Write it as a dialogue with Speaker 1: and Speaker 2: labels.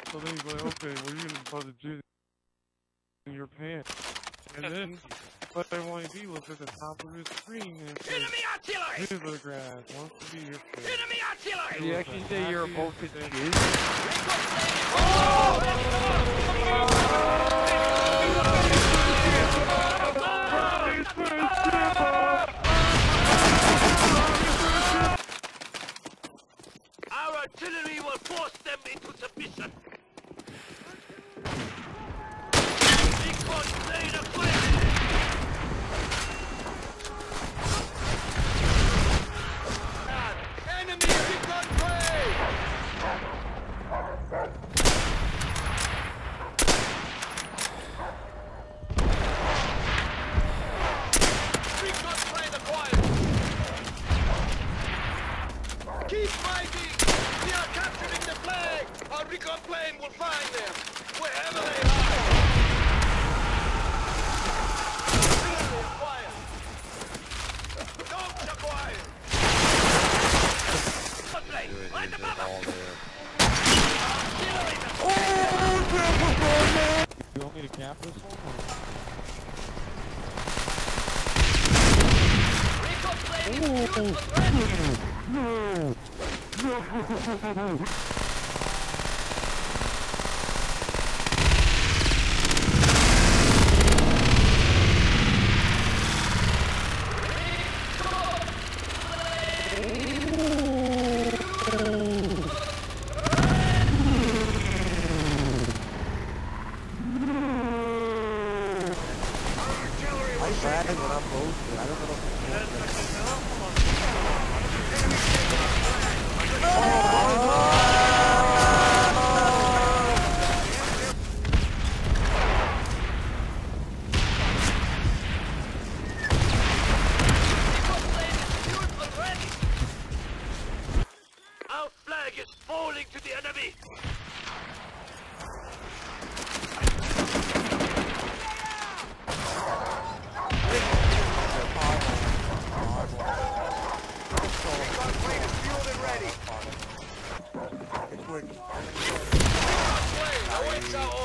Speaker 1: So then he's like, okay, well, you're gonna put the jizz in your pants. And then, what I want to do was at the top of his screen and it says,
Speaker 2: Enemy artillery!
Speaker 1: Villagrass wants to be your friend.
Speaker 2: Enemy artillery!
Speaker 3: Did you actually say you're above his jizz?
Speaker 2: Our artillery will force them into submission. Recon plane acquired. Enemy recon plane! Recon plane acquired. Keep fighting! We are capturing the flag! Our recon plane will find them! Wherever they hide! Artillery acquired! Dogs acquired! Plane, right above us! Artillery acquired!
Speaker 3: You want me to cap this one?
Speaker 2: Recon plane is useful ready!
Speaker 3: I tried when I'm posted. I don't know if
Speaker 2: Our flag is falling to the enemy! Recon plane is fueled and ready!
Speaker 3: it's working.
Speaker 2: Plane awaits our